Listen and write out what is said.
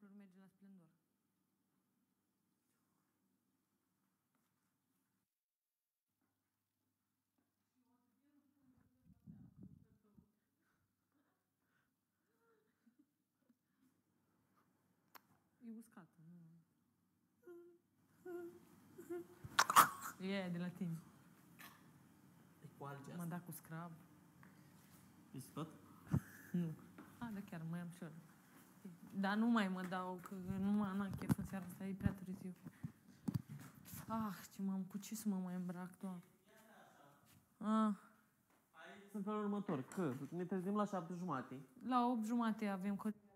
cupluri merge la Splendor. E uscată, nu? E de la tine. E cu alge M-a dat cu scrab. Este tot? Nu. Da, chiar mai am și ăla. Dar nu mai mă dau, că nu m-am chef în seara asta, e prea târziu. Cu ce să mă mai îmbrac, Doamne? În felul următor, că ne trezim la 7:30. La 8:30 avem